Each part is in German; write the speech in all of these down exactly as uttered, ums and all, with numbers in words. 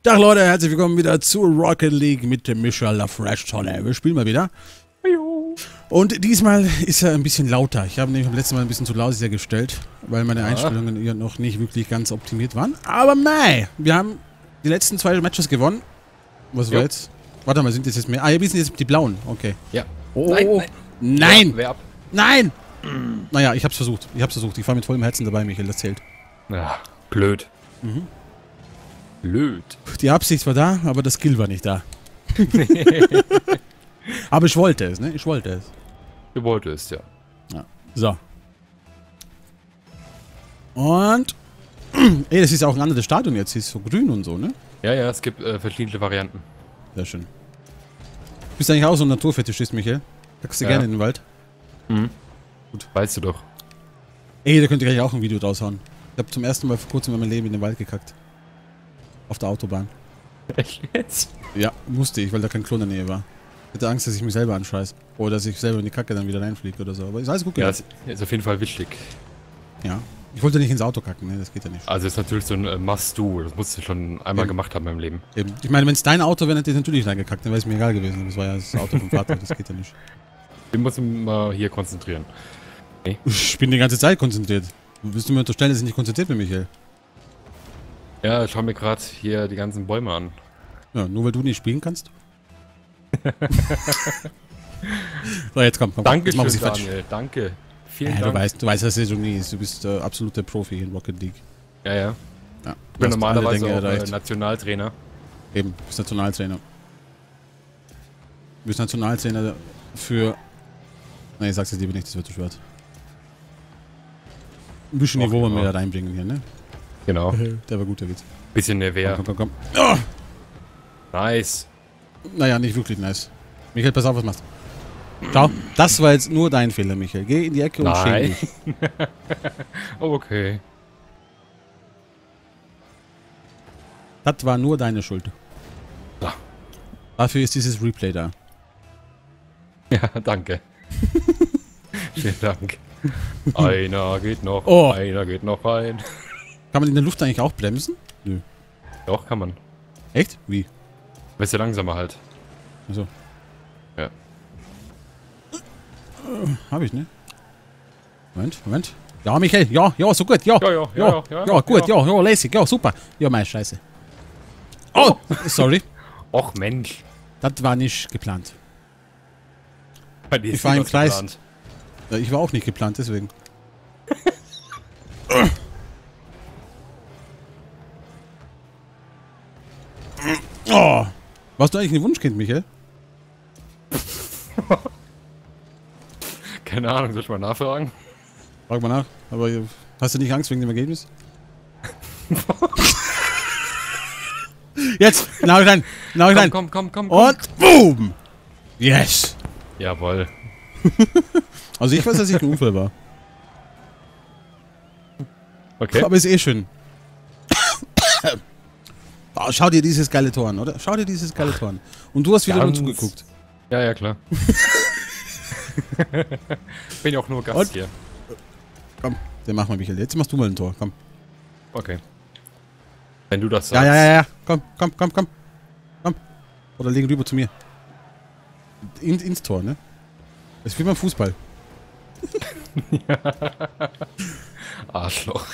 Tag Leute, herzlich willkommen wieder zu Rocket League mit dem Michael LaFresh-Tonne. Wir spielen mal wieder. Und diesmal ist er ein bisschen lauter. Ich habe nämlich beim letzten Mal ein bisschen zu laut gestellt, weil meine ja. Einstellungen hier noch nicht wirklich ganz optimiert waren. Aber mei, wir haben die letzten zwei Matches gewonnen. Was war jetzt? Warte mal, sind das jetzt mehr? Ah, wir sind jetzt die blauen. Okay. Ja. Oh, nein! Nein! Nein! Ja, wer ab? Nein! Mm. Naja, ich hab's versucht. Ich hab's versucht. Ich war mit vollem Herzen dabei, Michael, das zählt. Ja, blöd. Mhm. Blöd. Die Absicht war da, aber das Skill war nicht da. Aber ich wollte es, ne? Ich wollte es. Du wolltest, ja. Ja. So. Und... Ey, das ist auch ein anderes Stadion jetzt. Das ist so grün und so, ne? Ja, ja, es gibt äh, verschiedene Varianten. Sehr schön. Bist du eigentlich auch so ein Naturfetischist, Michael? Packst du ja. gerne in den Wald? Mhm. Gut. Weißt du doch. Ey, da könnt ihr gleich auch ein Video draushauen. Ich habe zum ersten Mal vor kurzem in meinem Leben in den Wald gekackt. Auf der Autobahn. Echt jetzt? Ja, musste ich, weil da kein Klo in der Nähe war. Ich hatte Angst, dass ich mich selber anscheiße. Oder dass ich selber in die Kacke dann wieder reinfliege oder so. Aber ist alles gut gegangen. Ja, ist auf jeden Fall wichtig. Ja. Ich wollte nicht ins Auto kacken, ne? Das geht ja nicht. Also ist natürlich so ein äh, Must-Do. Das musst du schon einmal Eben. gemacht haben im Leben. Eben. Ich meine, wenn es dein Auto wäre, hätte ich natürlich reingekackt. Dann wäre es mir egal gewesen. Das war ja das Auto vom Vater. Das geht ja nicht. Wir müssen mal hier konzentrieren. Okay. Ich bin die ganze Zeit konzentriert. Willst du mir unterstellen, dass ich nicht konzentriert bin, Michael? Ja, ich schau mir gerade hier die ganzen Bäume an. Ja, nur weil du nicht spielen kannst? So, jetzt komm, komm. Danke schön, schön, Daniel. Danke. Vielen ja, Dank. Du weißt, du weißt, dass es so nie ist. Du bist äh, absoluter Profi in Rocket League. Ja, ja. ja ich bin normalerweise auch äh, Nationaltrainer. Eben, du bist Nationaltrainer. Du bist Nationaltrainer für... Nein, ich sag's jetzt lieber nicht, das wird zu schwer. Ein bisschen Niveau wollen wir da reinbringen hier, ne? Genau. Der war gut, der Witz. Bisschen Nevea. Komm, komm, komm, komm. Oh! Nice. Naja, nicht wirklich nice. Michael, pass auf, was machst du? Schau, das war jetzt nur dein Fehler, Michael. Geh in die Ecke und schäm dich. Okay. Das war nur deine Schuld. Ja. Dafür ist dieses Replay da. Ja, danke. Vielen Dank. Einer geht noch, oh. einer geht noch rein. Kann man in der Luft eigentlich auch bremsen? Nö. Doch, kann man. Echt? Wie? Bisschen langsamer halt. Achso. Ja. Äh, hab ich, ne? Moment, Moment. Ja, Michael, ja, ja, so gut, ja. Ja, ja, ja, ja, ja, ja gut, ja, ja, lässig, ja, super. Ja, meine Scheiße. Oh, sorry. Och, Mensch. Das war nicht geplant. Bei dir ich war im Kreis. Ja, ich war auch nicht geplant, deswegen. Oh. Warst du eigentlich ein Wunschkind, Michael? Keine Ahnung, soll ich mal nachfragen? Frag mal nach. Aber hast du nicht Angst wegen dem Ergebnis? Jetzt! Genau rein! Genau rein! Komm, komm, komm, komm! Und boom! Yes! Jawohl. Also ich weiß, dass ich ein Unfall war. Okay. Aber ist eh schön. Oh, schau dir dieses geile Tor an, oder? Schau dir dieses geile Tor an. Und du hast wieder Ganz nur zugeguckt. Ja, ja, klar. Bin ja auch nur Gast Und? hier. Komm, den machen wir, Michael. Jetzt machst du mal ein Tor, komm. Okay. Wenn du das sagst. Ja, ja, ja, ja. Komm, komm, komm, komm. Komm. Oder leg rüber zu mir. In, ins Tor, ne? Das ist wie beim Fußball. Ja. Arschloch.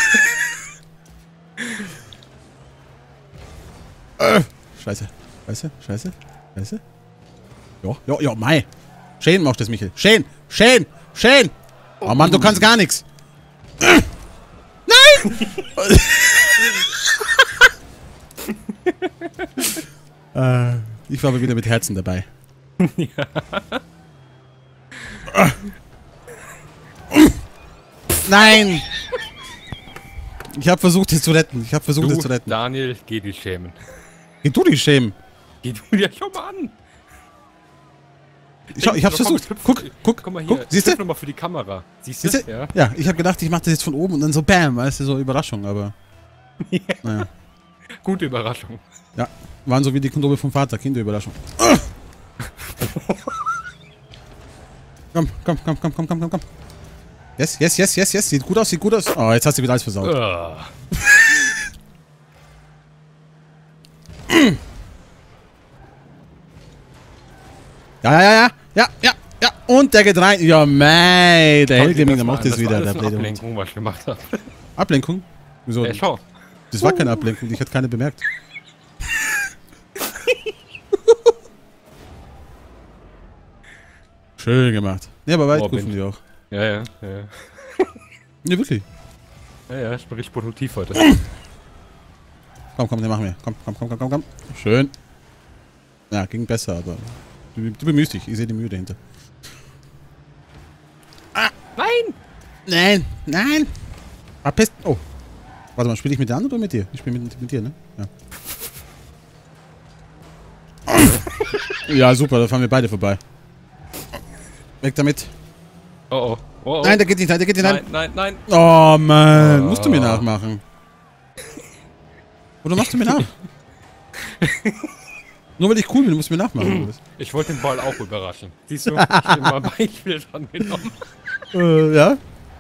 äh. Scheiße. Scheiße, scheiße, scheiße. Ja, ja, ja, mei. Schön machst das, Michael. Schön, schön, schön. Oh Mann, du kannst gar nichts. Äh. Nein! äh, ich war aber wieder mit Herzen dabei. Ja. Nein! Ich habe versucht, es zu retten. Ich habe versucht, du, es zu retten. Daniel, geh dich schämen. Geh du dich schämen. Geh du dir schon mal an. Ich, ich hab's komm, versucht. Guck, guck, guck mal hier. Guck, siehst du? Nochmal für die Kamera. Siehst du? Siehst du? Ja. Ja, ich habe gedacht, ich mache das jetzt von oben und dann so bam, weißt du, so Überraschung, aber. Ja. Naja. Gute Überraschung. Ja, waren so wie die Kondome vom Vater, Kinderüberraschung. Komm, komm, komm, komm, komm, komm, komm, komm. Yes, yes, yes, yes, yes. Sieht gut aus, sieht gut aus. Oh, jetzt hast du wieder alles versaut. Uh. Ja, ja, ja, ja, ja, ja, ja. Und der geht rein. Ja, mei, der Hellgaming, der macht das wieder. Das Der war blöde Ablenkung, Hund. was ich gemacht habe. Ablenkung? Wieso? Ja, schau. Das war keine Ablenkung, ich hatte keine bemerkt. Schön gemacht. Ja, aber weit Oh, gut von dir auch. Ja, ja, ja. Ja, Ja, wirklich. ja, ja, ich bin richtig produktiv heute. Komm, komm, den machen wir. Komm, komm, komm, komm, komm, komm. Schön. Ja, ging besser, aber du, du bemühst dich. Ich sehe die Mühe dahinter. Ah, nein! Nein, nein. Verpisst. Oh. Warte mal, spiele ich mit der anderen oder mit dir? Ich spiele mit, mit dir, ne? Ja. Ja, super, da fahren wir beide vorbei. Weg damit. Oh, oh. Oh, oh. Nein, der geht nicht rein, der geht nicht rein. Nein, nein, nein. Oh, Mann. Oh. Musst du mir nachmachen. Oder machst du mir nach? Nur weil ich cool bin, musst du mir nachmachen. Oder? Ich wollte den Ball auch überraschen. Siehst du, ich habe mal ein Beispiel dran genommen. Äh, ja?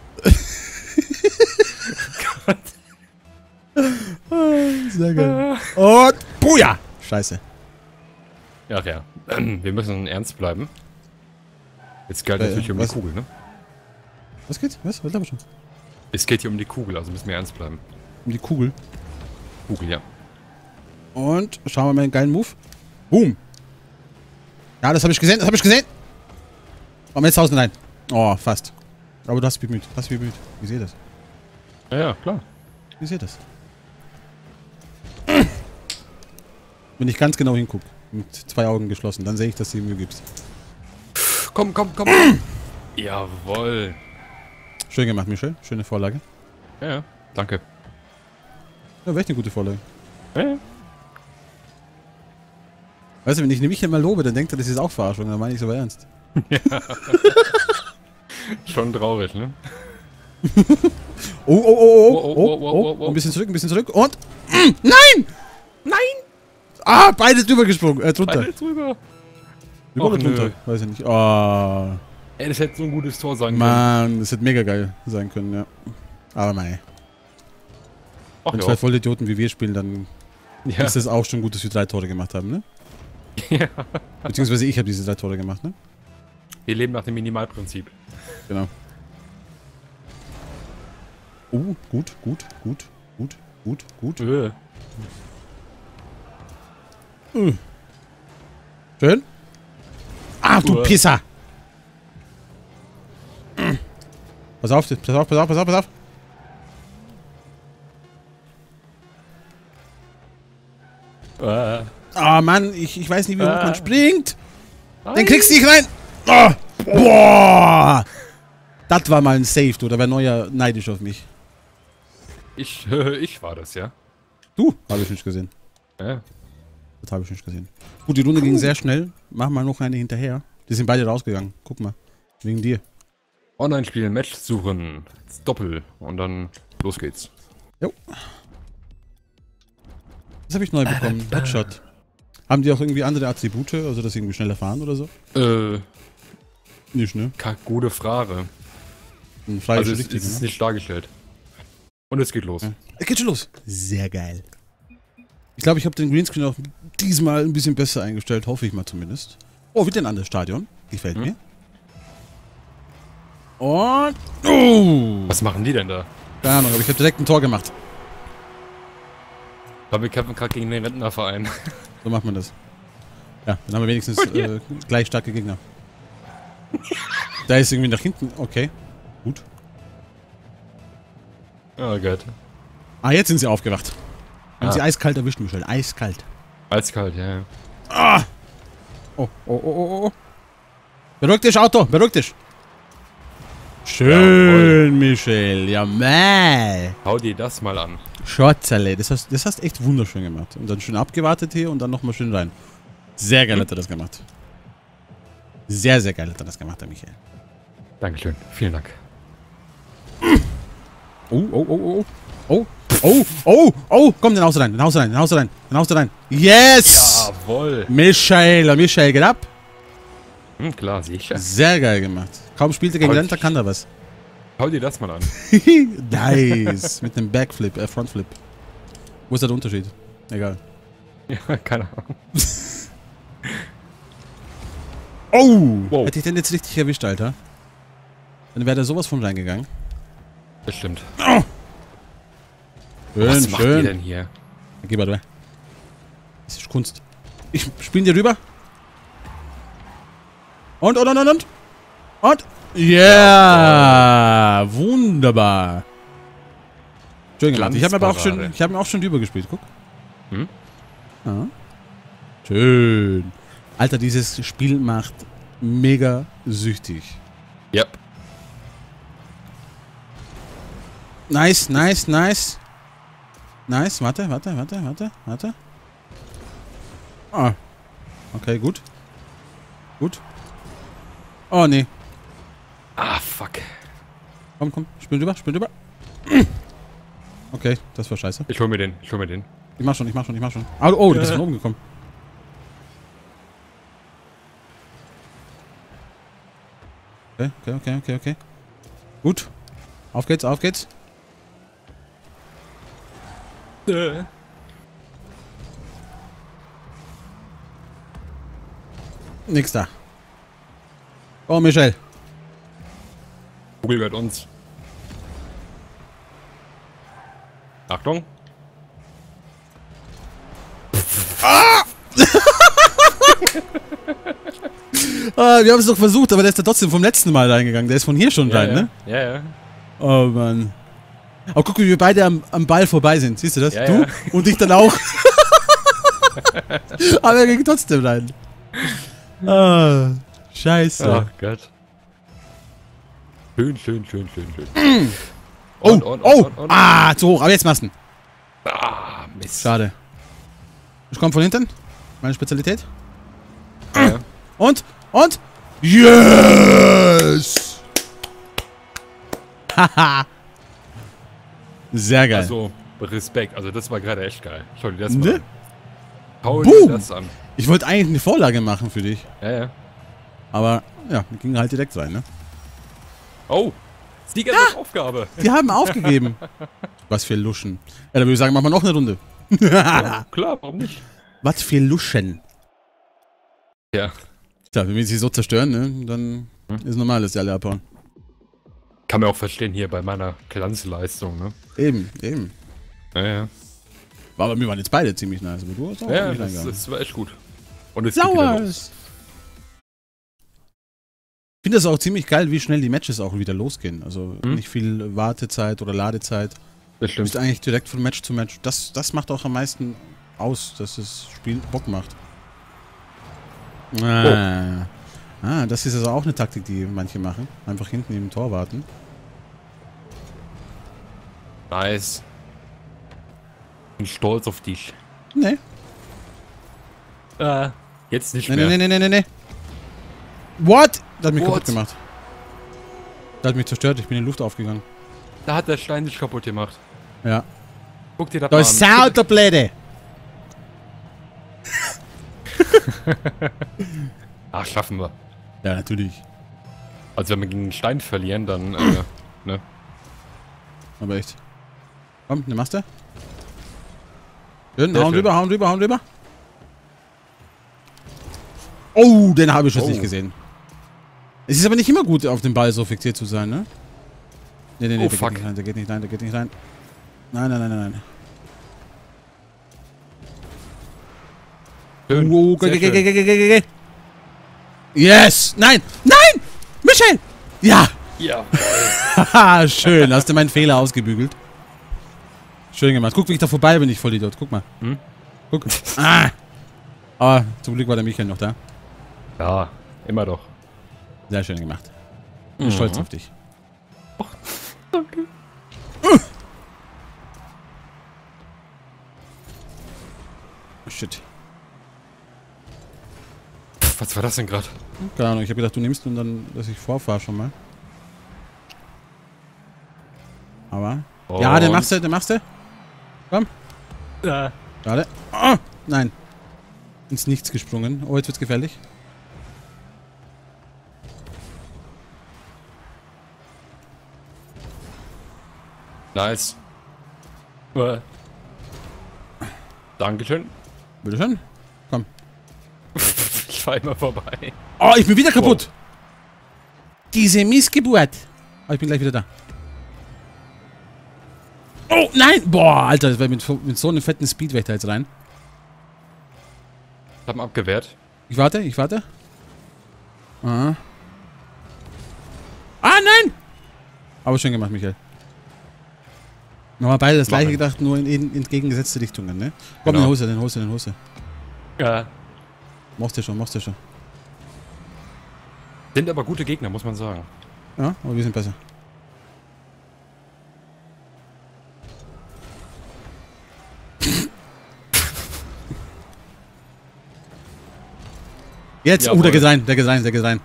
Sehr geil. Und Buja! Scheiße. Ja, ja. Wir müssen ernst bleiben. Jetzt geht Äh, natürlich um was? die Kugel, ne? Was geht? Was? Was glaube ich schon? Es geht hier um die Kugel, also müssen wir ernst bleiben. Um die Kugel. Kugel, ja. Und schauen wir mal den geilen Move. Boom. Ja, das habe ich gesehen, das habe ich gesehen. Komm jetzt außen rein. Oh, fast. Aber du hast dich bemüht, hast dich bemüht. Ich sehe das. Ja, ja, klar. Ich sehe das. Wenn ich ganz genau hingucke, mit zwei Augen geschlossen, dann sehe ich, dass du dir Mühe gibst. Komm, komm, komm, komm. Jawohl. Schön gemacht, Michel. Schöne Vorlage. Ja, ja. Danke. Ja, wäre echt eine gute Vorlage. Ja, ja. Weißt du, wenn ich nämlich mal lobe, dann denkt er, das ist auch Verarschung. Dann meine ich es aber ernst. Ja. Schon traurig, ne? Oh, oh, oh, oh, Oh, oh, oh, oh, oh, oh, oh, oh. Ein bisschen zurück, ein bisschen zurück. Und. Mm, nein! Nein! Ah, beides drüber gesprungen. Äh, drunter. Beide drüber. Drüber Och, oder drunter? nö. Weiß ich nicht. Oh. Ey, das hätte so ein gutes Tor sein können. Mann, das hätte mega geil sein können, ja. Aber mei. Ach, Wenn ja. zwei Vollidioten wie wir spielen, dann Ja. ist es auch schon gut, dass wir drei Tore gemacht haben, ne? Ja. Beziehungsweise ich habe diese drei Tore gemacht, ne? Wir leben nach dem Minimalprinzip. Genau. Oh, gut, gut, gut, gut, gut, gut. Äh. Uh. Schön. Ah, du Uah. Pisser! Mm. Pass auf, pass auf, pass auf, pass auf, pass auf. Äh. Ah, Mann, ich, ich weiß nicht, wie hoch Ah. man springt. Nein. Den kriegst du nicht rein. Oh. Boah! Das war mal ein Save, du. Da wäre Neuer neidisch auf mich. Ich, äh, ich war das, ja. Du? Habe ich nicht gesehen. Ja. Das habe ich nicht gesehen. Gut, die Runde ging sehr schnell. Mach mal noch eine hinterher. Die sind beide rausgegangen. Guck mal. Wegen dir. Online spielen, Match suchen, Doppel und dann los geht's. Jo. Das habe ich neu bekommen. Headshot. Haben die auch irgendwie andere Attribute? Also, dass sie irgendwie schneller fahren oder so? Äh, Nicht, ne? ka- gute Frage. Ein freies Also es, richtig, es ist ne? nicht dargestellt. Und es geht los. Ja. Es geht schon los. Sehr geil. Ich glaube, ich habe den Greenscreen auch diesmal ein bisschen besser eingestellt. Hoffe ich mal zumindest. Oh, wieder ein anderes Stadion. Gefällt Hm. mir. Und... Oh! Was machen die denn da? Keine Ahnung, aber ich habe direkt ein Tor gemacht. Ich glaube, wir kämpfen gerade gegen den Rentnerverein. So macht man das. Ja, dann haben wir wenigstens äh, gleich starke Gegner. Da ist irgendwie nach hinten. Okay. Gut. Oh Gott. Ah, jetzt sind sie aufgewacht. Haben Ah. sie eiskalt erwischt, Michel. Eiskalt. Eiskalt, ja, ja. Ah! Oh, oh, oh, oh, oh. Beruhig dich, Auto. Beruhig dich. Schön, Michel. Ja, mei. Hau dir das mal an. Schotzerle. Das hast, das hast echt wunderschön gemacht. Und dann schön abgewartet hier und dann nochmal schön rein. Sehr geil hat er das gemacht. Sehr, sehr geil hat er das gemacht, der Michael. Dankeschön. Vielen Dank. Oh, oh, oh, oh. Oh, oh, oh, oh. Komm, den Haus rein, den Haus rein, den Haus rein, den Haus rein. Yes! Jawohl. Michael, Michael, geht ab. Hm, klar, sicher. Sehr geil gemacht. Kaum spielte gegen Aber Renter, kann da was. Hau dir das mal an. Nice. Mit einem Backflip, äh, Frontflip. Wo ist da der Unterschied? Egal. Ja, keine Ahnung. Oh! Wow. Hätte ich den jetzt richtig erwischt, Alter? Dann wäre da sowas von reingegangen. Das stimmt. Oh. Schön, Was macht schön. ihr denn hier? Geh mal rüber. Das ist Kunst. Ich spiele dir rüber. Und, und, und, und, und. Und. Yeah! Ja, wunderbar. Schön gemacht. Ich habe aber auch schon, ich habe mir auch schon drüber gespielt. Guck. Hm? Ja. Schön. Alter, dieses Spiel macht mega süchtig. Yep. Nice, nice, nice. Nice, warte, warte, warte, warte, warte. Ah. Okay, gut. Gut. Oh, nee. Ah, fuck. Komm, komm, spiel rüber, spiel rüber. Okay, das war scheiße. Ich hol mir den, ich hol mir den. Ich mach schon, ich mach schon, ich mach schon. Oh, oh, du bist von oben gekommen. Okay, okay, okay, okay, okay. Gut. Auf geht's, auf geht's. Äh. Nix da. Oh, Michel. Kugel gehört uns. Achtung. Ah, wir haben es doch versucht, aber der ist da trotzdem vom letzten Mal reingegangen. Der ist von hier schon Ja, rein, ja. ne? Ja, ja. Oh, Mann. Aber guck, wie wir beide am, am Ball vorbei sind. Siehst du das? Ja, du ja. und ich dann auch. Aber er ging trotzdem rein. Ah, scheiße. Ach Gott. Schön, schön, schön, schön, schön. Oh, Und, und, oh, und, und. ah, zu hoch. Aber jetzt machst du ihn. Ah, Mist. Schade. Ich komme von hinten. Meine Spezialität. Ja. Und, und. Yes! Haha. Sehr geil. Also, Respekt. Also, das war gerade echt geil. Schau dir das mal Ne? an. Schau Boom. dir das an. Ich wollte eigentlich eine Vorlage machen für dich. Ja, ja. Aber, ja, die ging halt direkt rein, ne? Oh, Sieger ja. Aufgabe. Die haben aufgegeben. Was für Luschen. Ja, dann würde ich sagen, machen wir noch eine Runde. Ja, klar, warum nicht? Was für Luschen. Ja. Tja, wenn wir sie so zerstören, ne, dann hm. ist normal, dass die alle abhauen. Kann man auch verstehen hier bei meiner Glanzleistung, ne? Eben, eben. Ja, ja. Aber wir waren jetzt beide ziemlich nice, aber du hast auch ja, nicht das, das war echt gut. Und es Sauer! Ich finde das auch ziemlich geil, wie schnell die Matches auch wieder losgehen. Also hm? nicht viel Wartezeit oder Ladezeit. Das stimmt. Du bist eigentlich direkt von Match zu Match. Das, das macht auch am meisten aus, dass das Spiel Bock macht. Ah. Oh. ah, das ist also auch eine Taktik, die manche machen. Einfach hinten im Tor warten. Nice. Bin stolz auf dich. Nee. Äh, jetzt nicht nee, mehr. Nee, nee, nee, nee, nee. What? Das hat mich What? kaputt gemacht. Das hat mich zerstört, ich bin in die Luft aufgegangen. Da hat der Stein dich kaputt gemacht. Ja. Guck dir das Da mal ist an. Sau der Bläde. Ach, schaffen wir. Ja, natürlich. Also wenn wir gegen den Stein verlieren, dann, äh, ne? Aber echt. Komm, ne machst du? Schön, Sehr hauen schön. rüber, hauen rüber, hauen rüber. Oh, den habe ich schon Oh. nicht gesehen. Es ist aber nicht immer gut, auf dem Ball so fixiert zu sein, ne? Ne, ne, ne, Oh, der fuck. geht nicht rein, der geht nicht rein, der geht nicht rein. Nein, nein, nein, nein, nein. Schön. Oh, Sehr geh, geh, schön. geh, geh, geh, geh, geh. Yes! Nein! Nein! Michel! Ja! Ja. Haha, schön. Hast du meinen Fehler ausgebügelt. Schön gemacht. Guck, wie ich da vorbei bin, ich Vollidiot. Guck mal. Hm? Guck. Ah! Aber zum Glück war der Michael noch da. Ja, immer doch. Sehr schön gemacht. Ich bin Mhm. stolz auf dich. Oh, danke. Uh. Shit. Pff, was war das denn gerade? Keine Ahnung, ich habe gedacht, du nimmst und dann, dass ich vorfahre schon mal. Aber. Und Ja, den machst du, den machst du. Komm. Ja. Schade. Oh, nein. Ins Nichts gesprungen. Oh, jetzt wird's gefährlich. Nice. Äh. Dankeschön. Bitteschön. Komm. Ich fahr immer vorbei. Oh, ich bin wieder kaputt. Wow. Diese Missgeburt. Oh, ich bin gleich wieder da. Oh, nein. Boah, Alter, das war mit, mit so einem fetten Speed wäre ich da jetzt rein. Ich hab ihn abgewehrt. Ich warte, ich warte. Aha. Ah, nein! Aber schön gemacht, Michael. Nochmal beide das gleiche gedacht, nur in, in entgegengesetzte Richtungen, ne? Komm, genau. Den Hose, den Hose, den Hose. Ja. Machst du schon, machst du schon. Sind aber gute Gegner, muss man sagen. Ja, aber wir sind besser. Jetzt, Jawohl. Oh, der geht rein, der geht rein, der geht rein.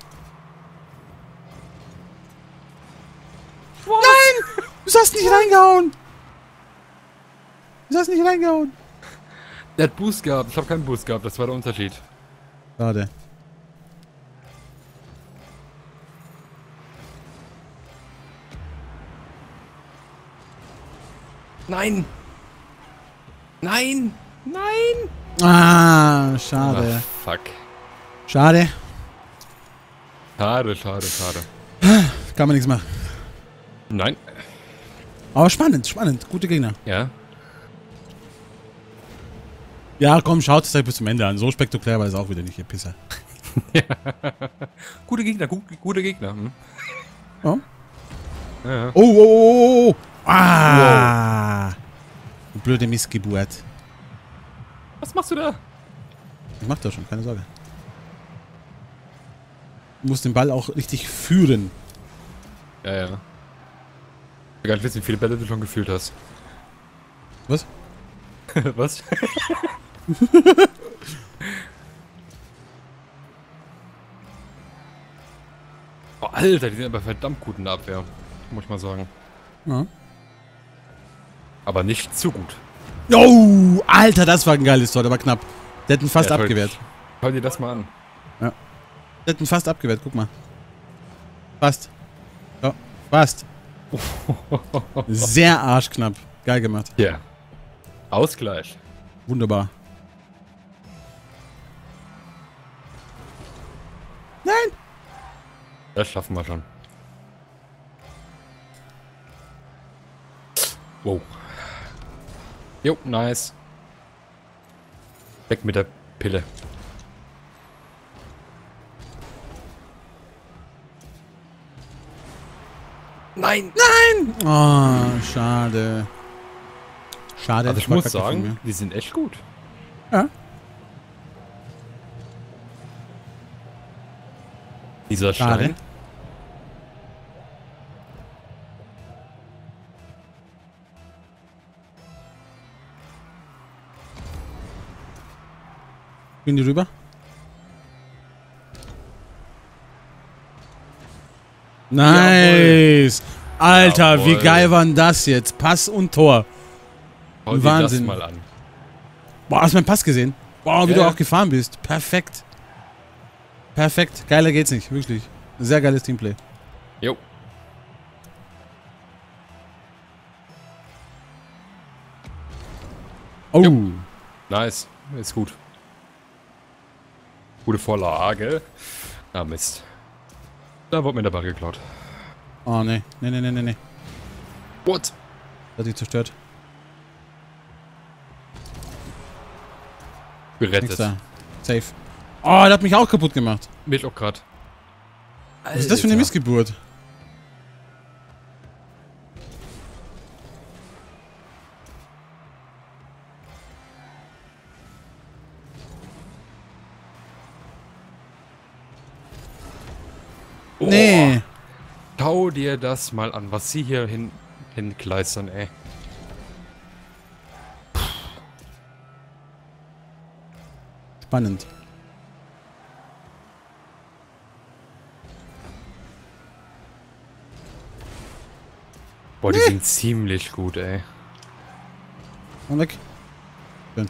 What? Nein! Du hast nicht reingehauen! Du hast nicht reingehauen! Der hat Boost gehabt, ich habe keinen Boost gehabt, das war der Unterschied. Schade. Nein! Nein! Nein! Ah, schade. Ach, fuck. Schade. Schade, schade, schade. Kann man nichts machen. Nein. Aber spannend, spannend. Gute Gegner. Ja. Ja, komm, schaut es euch bis zum Ende an. So spektakulär war es auch wieder nicht, ihr Pisser. Ja. Gute Gegner, gut, gute Gegner. Hm? Oh. Ja. Oh, oh, oh, oh, oh. Ah. Wow. Blöde Missgeburt. Was machst du da? Ich mach das schon, keine Sorge. Du musst den Ball auch richtig führen. Ja, ja. Ich will gar nicht wissen, wie viele Bälle du schon gefühlt hast. Was? Was? Oh, Alter, die sind aber verdammt gut in der Abwehr. Muss ich mal sagen. Ja. Aber nicht zu gut. Oh, Alter, das war ein geiles Tor, der war knapp. Der hat ihn fast ja, abgewehrt. Schau dir das mal an. Ja. Der hat ihn fast abgewehrt, guck mal. Fast. Ja, fast. Sehr arschknapp. Geil gemacht. Ja. Yeah. Ausgleich. Wunderbar. Nein! Das schaffen wir schon. Wow. Jo, nice. Weg mit der Pille. Nein! Nein! Oh, schade. Schade. Also ich muss sagen, die sind echt gut. Ja. Dieser Schade. Stein. Gehen die rüber? Nice! Jawohl. Alter, Jawohl. Wie geil war denn das jetzt? Pass und Tor. Schau Wahnsinn. Das mal an. Boah, hast du meinen Pass gesehen? Boah, wie ja. du auch gefahren bist. Perfekt. Perfekt. Geiler geht's nicht, wirklich. Sehr geiles Teamplay. Jo. Oh. Jo. Nice. Ist gut. Gute Vorlage. Ah, Mist. Da wurde mir der Ball geklaut. Oh, ne. Ne, ne, ne, ne, ne. What? Hat sich zerstört. Gerettet. Da. Safe. Oh, der hat mich auch kaputt gemacht. Mich auch grad. Was ist das für eine Missgeburt? Oh. Nee. Schau dir das mal an, was sie hier hin, hinkleistern, ey. Spannend. Boah, die nee. sind ziemlich gut, ey. Und weg. Schön.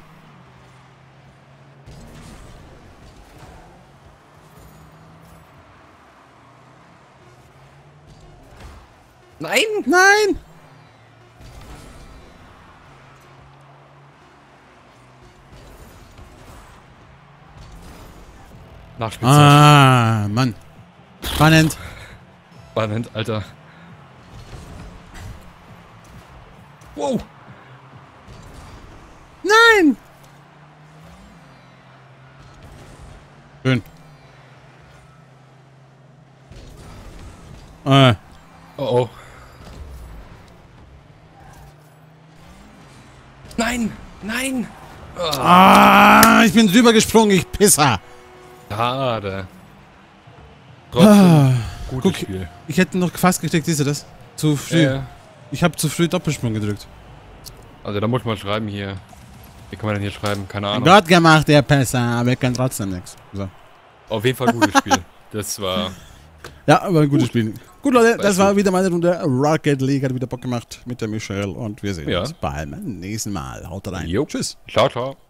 Nein! Nein! Nachspielzeit. Ah, Mann. Spannend. Spannend, Alter. Wow. Nein! Schön. Äh. Oh oh. Nein! Nein! Oh. Ah, ich bin drüber gesprungen, ich Pisser. Schade. Trotzdem, Ah, gutes guck, Spiel. ich hätte noch fast gekriegt, siehst du das? Zu früh. Äh, Ich habe zu früh Doppelsprung gedrückt. also da muss man schreiben hier. Wie kann man denn hier schreiben? Keine Ahnung. Gott gemacht, der Pisser, aber ich kann trotzdem nichts. So. Auf jeden Fall ein gutes Spiel. Das war... Ja, aber ein gutes Spiel. Gut, Leute, das Weißt war du. wieder meine Runde Rocket League. Hat wieder Bock gemacht mit der Michelle und wir sehen Ja. uns beim nächsten Mal. Haut rein. Jo. Tschüss. Ciao, ciao.